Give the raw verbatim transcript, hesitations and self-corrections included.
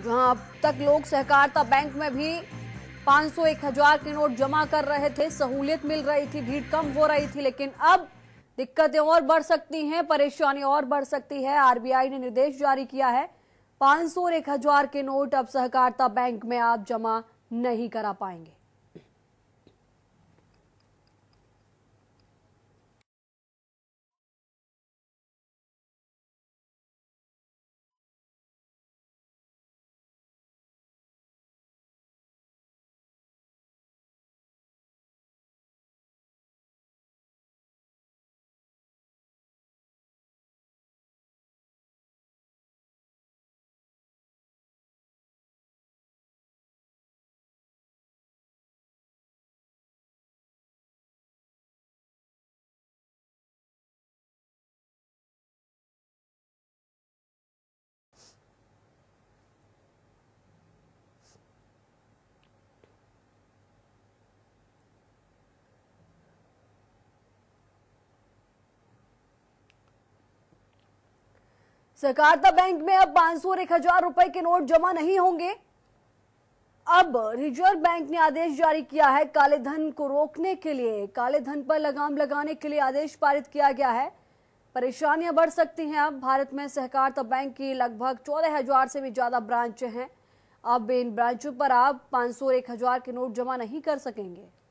जहां अब तक लोग सहकारिता बैंक में भी पाँच सौ एक हजार के नोट जमा कर रहे थे, सहूलियत मिल रही थी, भीड़ कम हो रही थी, लेकिन अब दिक्कतें और बढ़ सकती हैं, परेशानी और बढ़ सकती है। आरबीआई ने निर्देश जारी किया है, पाँच सौ और एक हजार के नोट अब सहकारिता बैंक में आप जमा नहीं करा पाएंगे। सहकारिता बैंक में अब पाँच सौ और एक हजार रुपए के नोट जमा नहीं होंगे। अब रिजर्व बैंक ने आदेश जारी किया है, काले धन को रोकने के लिए, काले धन पर लगाम लगाने के लिए आदेश पारित किया गया है। परेशानियां बढ़ सकती हैं। अब भारत में सहकारिता बैंक की लगभग चौदह हजार से भी ज्यादा ब्रांच हैं। अब इन ब्रांचों पर आप पाँच सौ और एक हजार के नोट जमा नहीं कर सकेंगे।